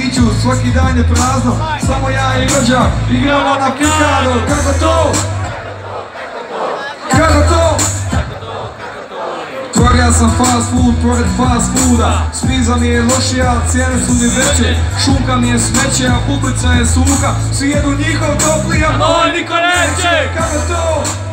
kafiću, svaki dan je prazno, samo ja i rođak igramo na pikado. Kako to? Kako to? Tvorio sam fast food pored fast fooda, spiza mi je lošija, cijene su mi veće, šunka mi je smeće, a publica je suha, svi jedu njihov topli, a moj niko neće. Kako to?